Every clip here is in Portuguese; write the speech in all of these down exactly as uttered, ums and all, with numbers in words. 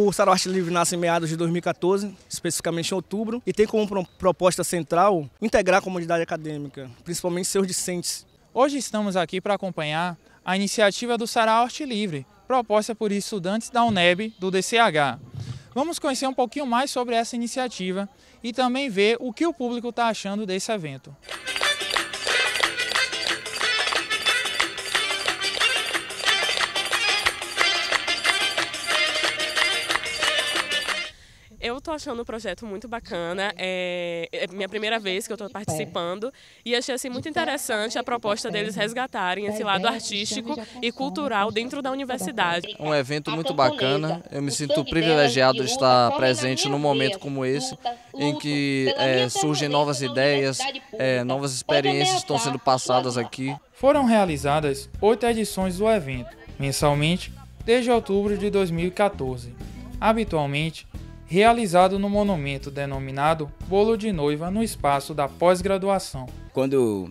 O Sarau Arte Livre nasce em meados de dois mil e quatorze, especificamente em outubro, e tem como pro- proposta central integrar a comunidade acadêmica, principalmente seus discentes. Hoje estamos aqui para acompanhar a iniciativa do Sarau Arte Livre, proposta por estudantes da UNEB do D C H. Vamos conhecer um pouquinho mais sobre essa iniciativa e também ver o que o público está achando desse evento. Eu estou achando o projeto muito bacana, é, é minha primeira vez que eu estou participando e achei assim, muito interessante a proposta deles resgatarem esse lado artístico e cultural dentro da universidade. Um evento muito bacana, eu me sinto privilegiado de estar presente num momento como esse, em que é, surgem novas ideias, é, novas experiências estão sendo passadas aqui. Foram realizadas oito edições do evento, mensalmente, desde outubro de dois mil e quatorze. Habitualmente, realizado no monumento denominado Bolo de Noiva no espaço da pós-graduação. Quando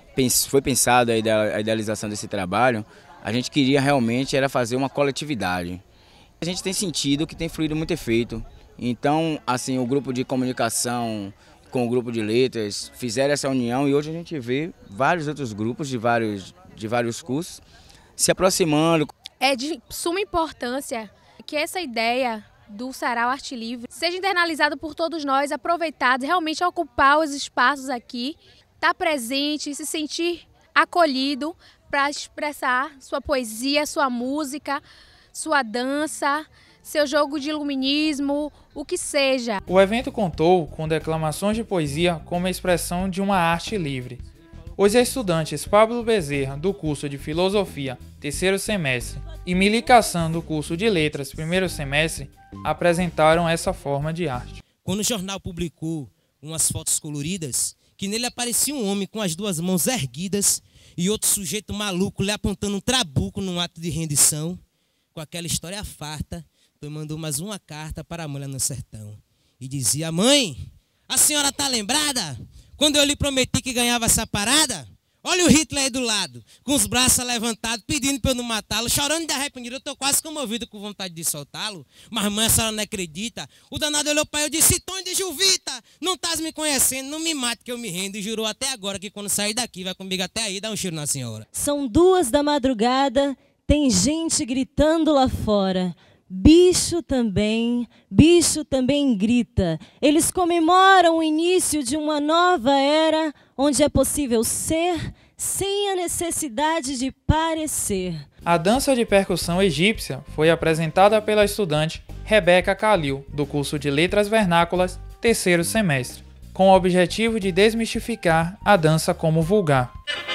foi pensada a idealização desse trabalho, a gente queria realmente era fazer uma coletividade. A gente tem sentido que tem fluído muito efeito. Então, assim, o grupo de comunicação com o grupo de letras fizeram essa união e hoje a gente vê vários outros grupos de vários, de vários cursos se aproximando. É de suma importância que essa ideia do Sarau Arte Livre seja internalizado por todos nós, aproveitado, realmente ocupar os espaços aqui, estar presente, se sentir acolhido para expressar sua poesia, sua música, sua dança, seu jogo de iluminismo, o que seja. O evento contou com declamações de poesia como expressão de uma arte livre. Os estudantes Pablo Bezerra, do curso de Filosofia, terceiro semestre, e Mili Cassan, do curso de Letras, primeiro semestre, apresentaram essa forma de arte. Quando o jornal publicou umas fotos coloridas, que nele aparecia um homem com as duas mãos erguidas e outro sujeito maluco lhe apontando um trabuco num ato de rendição, com aquela história farta, então mandou mais uma carta para a mulher no sertão. E dizia: mãe, a senhora tá lembrada? Quando eu lhe prometi que ganhava essa parada? Olha o Hitler aí do lado, com os braços levantados, pedindo para eu não matá-lo, chorando de arrependido. Eu estou quase comovido com vontade de soltá-lo. Mas mãe, a senhora não acredita. O danado olhou para eu e disse: Tony de Juvita, não estás me conhecendo, não me mate que eu me rendo. E jurou até agora que quando sair daqui vai comigo até aí dar um cheiro na senhora. São duas da madrugada, tem gente gritando lá fora. Bicho também, bicho também grita. Eles comemoram o início de uma nova era, onde é possível ser sem a necessidade de parecer. A dança de percussão egípcia foi apresentada pela estudante Rebeca Calil, do curso de Letras Vernáculas, terceiro semestre, com o objetivo de desmistificar a dança como vulgar.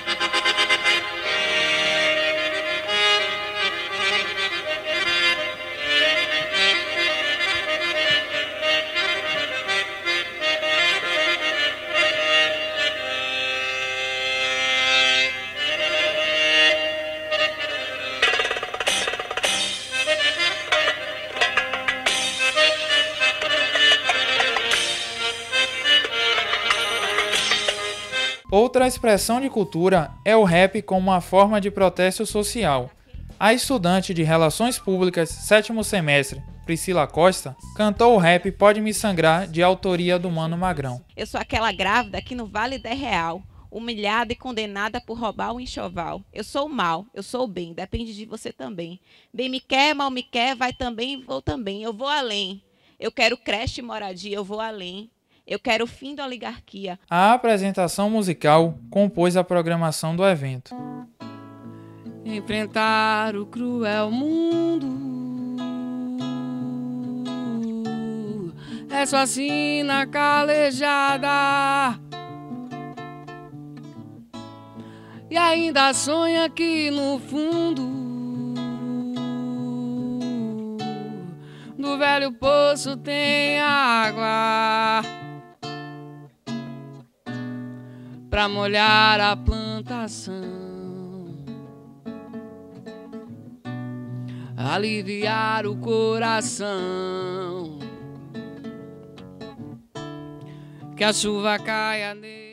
Outra expressão de cultura é o rap como uma forma de protesto social. A estudante de Relações Públicas, sétimo semestre, Priscila Costa, cantou o rap Pode Me Sangrar, de autoria do Mano Magrão. Eu sou aquela grávida que no Vale da Real, humilhada e condenada por roubar o enxoval. Eu sou o mal, eu sou o bem, depende de você também. Bem me quer, mal me quer, vai também, vou também. Eu vou além. Eu quero creche e moradia, eu vou além. Eu quero o fim da oligarquia. A apresentação musical compôs a programação do evento. Enfrentar o cruel mundo é sua sina calejada, e ainda sonha que no fundo do velho poço tem água pra molhar a plantação, aliviar o coração, que a chuva caia nele.